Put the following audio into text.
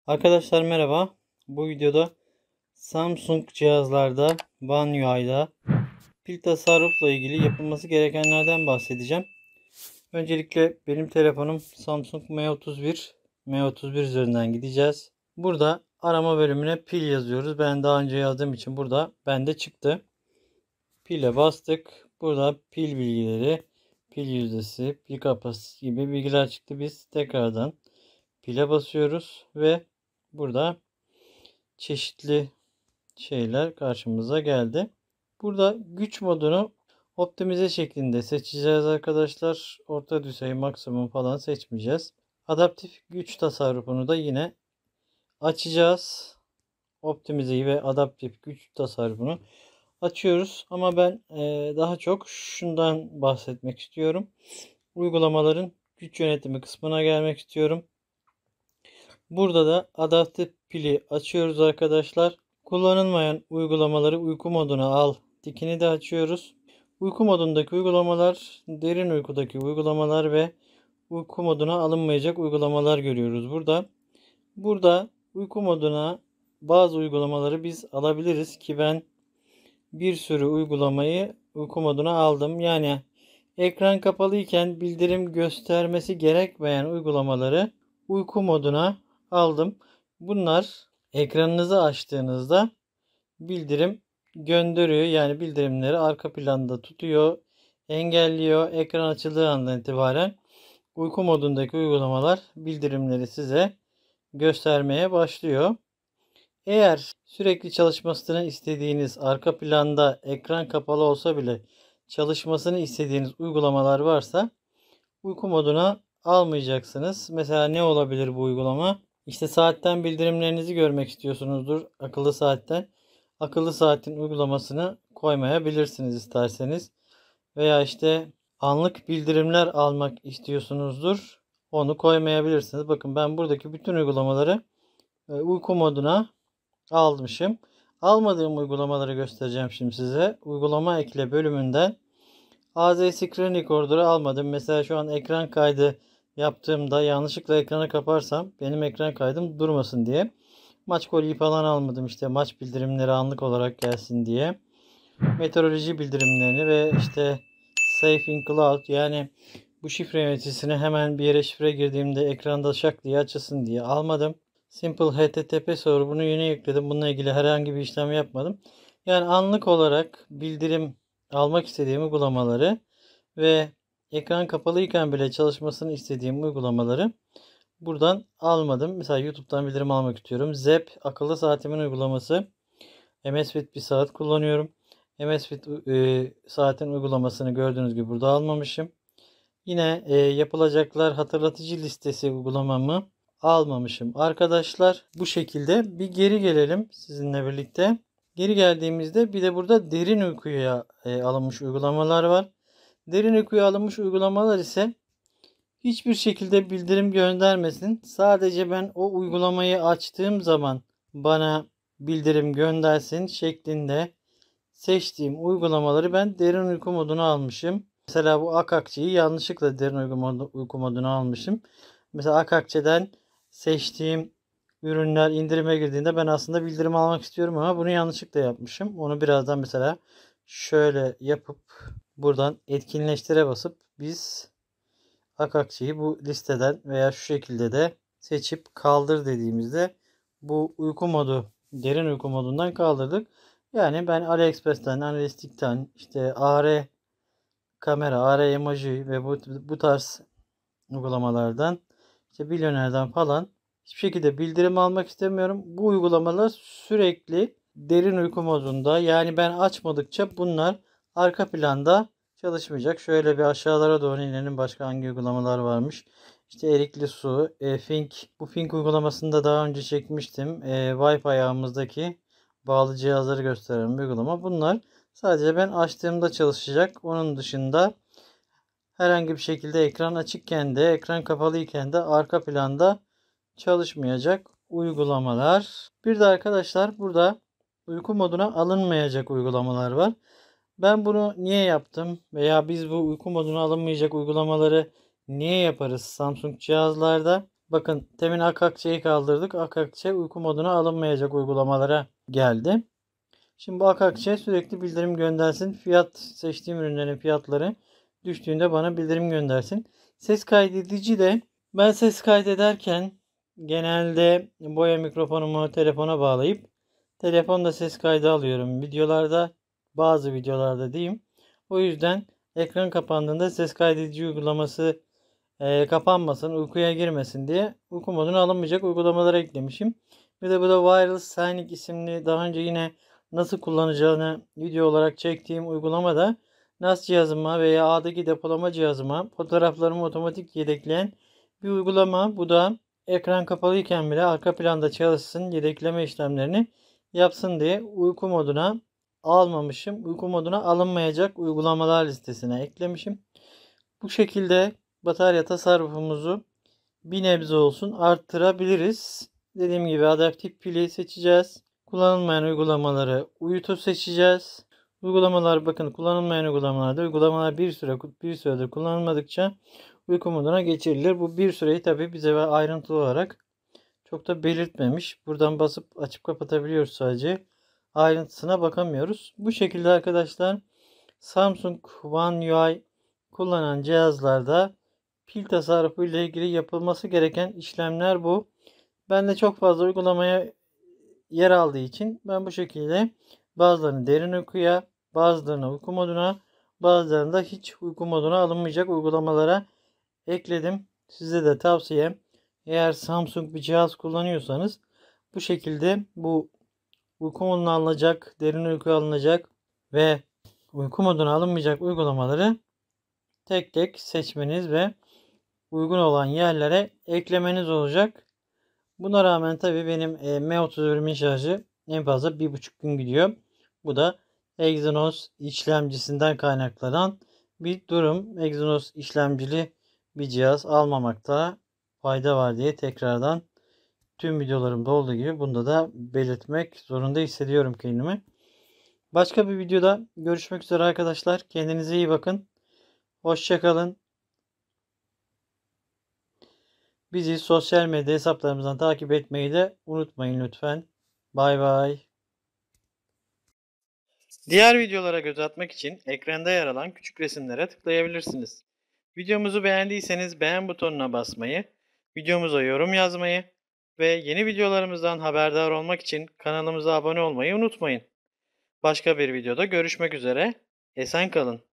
Arkadaşlar merhaba. Bu videoda Samsung cihazlarda One UI'da pil tasarrufla ilgili yapılması gerekenlerden bahsedeceğim. Öncelikle benim telefonum Samsung M31. M31 üzerinden gideceğiz. Burada arama bölümüne pil yazıyoruz. Ben daha önce yazdığım için burada bende çıktı. Pile bastık. Burada pil bilgileri, pil yüzdesi, pil kapasitesi gibi bilgiler çıktı. Biz tekrardan pile basıyoruz ve burada çeşitli şeyler karşımıza geldi. Burada güç modunu optimize şeklinde seçeceğiz arkadaşlar. Orta düzey, maksimum falan seçmeyeceğiz. Adaptif güç tasarrufunu da yine açacağız. Optimizeyi ve adaptif güç tasarrufunu açıyoruz. Ama ben daha çok şundan bahsetmek istiyorum. Uygulamaların güç yönetimi kısmına gelmek istiyorum. Burada da adaptif pili açıyoruz arkadaşlar. Kullanılmayan uygulamaları uyku moduna al tikini de açıyoruz. Uyku modundaki uygulamalar, derin uykudaki uygulamalar ve uyku moduna alınmayacak uygulamalar görüyoruz burada. Burada uyku moduna bazı uygulamaları biz alabiliriz ki ben bir sürü uygulamayı uyku moduna aldım. Yani ekran kapalıyken bildirim göstermesi gerekmeyen uygulamaları uyku moduna aldım. Bunlar ekranınızı açtığınızda bildirim gönderiyor. Yani bildirimleri arka planda tutuyor, engelliyor. Ekran açıldığı andan itibaren uyku modundaki uygulamalar bildirimleri size göstermeye başlıyor. Eğer sürekli çalışmasını istediğiniz, arka planda ekran kapalı olsa bile çalışmasını istediğiniz uygulamalar varsa uyku moduna almayacaksınız. Mesela ne olabilir bu uygulama? İşte saatten bildirimlerinizi görmek istiyorsunuzdur. Akıllı saatten. Akıllı saatin uygulamasını koymayabilirsiniz isterseniz. Veya işte anlık bildirimler almak istiyorsunuzdur. Onu koymayabilirsiniz. Bakın ben buradaki bütün uygulamaları uyku moduna almışım. Almadığım uygulamaları göstereceğim şimdi size. Uygulama ekle bölümünden AZ Screen Recorder'ı almadım. Mesela şu an ekran kaydı yaptığımda yanlışlıkla ekranı kaparsam benim ekran kaydım durmasın diye. Maç golü falan almadım, işte maç bildirimleri anlık olarak gelsin diye. Meteoroloji bildirimlerini ve işte Safe in Cloud, yani bu şifre yöneticisini hemen bir yere şifre girdiğimde ekranda şak diye açılsın diye almadım. Simple HTTP soru, bunu yeni yükledim. Bununla ilgili herhangi bir işlem yapmadım. Yani anlık olarak bildirim almak istediğim uygulamaları ve ekran kapalıyken bile çalışmasını istediğim uygulamaları buradan almadım. Mesela YouTube'dan bildirim almak istiyorum. Zep akıllı saatimin uygulaması. Amazfit bir saat kullanıyorum. Amazfit saatin uygulamasını gördüğünüz gibi burada almamışım. Yine yapılacaklar hatırlatıcı listesi uygulamamı almamışım. Arkadaşlar bu şekilde bir geri gelelim sizinle birlikte. Geri geldiğimizde bir de burada derin uykuya alınmış uygulamalar var. Derin uykuya alınmış uygulamalar ise hiçbir şekilde bildirim göndermesin. Sadece ben o uygulamayı açtığım zaman bana bildirim göndersin şeklinde seçtiğim uygulamaları ben derin uyku moduna almışım. Mesela bu Akakçe'yi yanlışlıkla derin uyku moduna almışım. Mesela Akakçe'den seçtiğim ürünler indirime girdiğinde ben aslında bildirim almak istiyorum ama bunu yanlışlıkla yapmışım. Onu birazdan mesela şöyle yapıp buradan etkinleştire basıp biz Akakçe'yi bu listeden veya şu şekilde de seçip kaldır dediğimizde bu uyku modu, derin uyku modundan kaldırdık. Yani ben AliExpress'ten, Analytics'ten, işte AR kamera, AR emoji ve bu tarz uygulamalardan, işte Milyoner'den falan hiçbir şekilde bildirim almak istemiyorum. Bu uygulamalar sürekli derin uyku modunda. Yani ben açmadıkça bunlar arka planda çalışmayacak. Şöyle bir aşağılara doğru inelim. Başka hangi uygulamalar varmış? İşte Erikli Su, Fink. Bu Fink uygulamasını da daha önce çekmiştim. Wi-Fi ayağımızdaki bağlı cihazları gösteren bir uygulama. Bunlar sadece ben açtığımda çalışacak. Onun dışında herhangi bir şekilde ekran açıkken de ekran kapalıyken de arka planda çalışmayacak uygulamalar. Bir de arkadaşlar burada uyku moduna alınmayacak uygulamalar var. Ben bunu niye yaptım veya biz bu uyku moduna alınmayacak uygulamaları niye yaparız Samsung cihazlarda? Bakın temin Akakçe'yi kaldırdık. Akakçe uyku moduna alınmayacak uygulamalara geldi. Şimdi bu Akakçe sürekli bildirim göndersin. Fiyat seçtiğim ürünlerin fiyatları düştüğünde bana bildirim göndersin. Ses kaydedici de ben ses kaydederken genelde boya mikrofonumu telefona bağlayıp telefonda ses kaydı alıyorum. Bazı videolarda diyeyim. O yüzden ekran kapandığında ses kaydedici uygulaması kapanmasın, uykuya girmesin diye uyku moduna alınmayacak uygulamalara eklemişim. Bir de bu da Wireless Signing isimli daha önce yine nasıl kullanacağını video olarak çektiğim uygulamada NAS cihazıma veya A'daki depolama cihazıma fotoğraflarımı otomatik yedekleyen bir uygulama. Bu da ekran kapalıyken bile arka planda çalışsın, yedekleme işlemlerini yapsın diye uyku moduna almamışım. Uyku moduna alınmayacak uygulamalar listesine eklemişim. Bu şekilde batarya tasarrufumuzu bir nebze olsun arttırabiliriz. Dediğim gibi adaptif pili seçeceğiz. Kullanılmayan uygulamaları seçeceğiz. Bakın kullanılmayan uygulamalar bir süredir kullanılmadıkça uyku moduna geçirilir. Bu bir süreyi tabi bize ayrıntılı olarak çok da belirtmemiş. Buradan basıp açıp kapatabiliyoruz sadece. Ayrıntısına bakamıyoruz. Bu şekilde arkadaşlar Samsung One UI kullanan cihazlarda pil tasarrufu ile ilgili yapılması gereken işlemler bu. Ben de çok fazla uygulamaya yer aldığı için ben bu şekilde bazılarını derin uykuya, bazılarını uyku moduna, bazılarını da hiç uyku moduna alınmayacak uygulamalara ekledim. Size de tavsiyem, eğer Samsung bir cihaz kullanıyorsanız bu şekilde bu uyku moduna alınacak, derin uyku alınacak ve uyku moduna alınmayacak uygulamaları tek tek seçmeniz ve uygun olan yerlere eklemeniz olacak. Buna rağmen tabii benim M31'imin şarjı en fazla 1,5 gün gidiyor. Bu da Exynos işlemcisinden kaynaklanan bir durum. Exynos işlemcili bir cihaz almamakta fayda var diye tekrardan tüm videolarımda olduğu gibi bunda da belirtmek zorunda hissediyorum kendimi. Başka bir videoda görüşmek üzere arkadaşlar. Kendinize iyi bakın. Hoşça kalın. Bizi sosyal medya hesaplarımızdan takip etmeyi de unutmayın lütfen. Bay bay. Diğer videolara göz atmak için ekranda yer alan küçük resimlere tıklayabilirsiniz. Videomuzu beğendiyseniz beğen butonuna basmayı, videomuza yorum yazmayı ve yeni videolarımızdan haberdar olmak için kanalımıza abone olmayı unutmayın. Başka bir videoda görüşmek üzere. Esen kalın.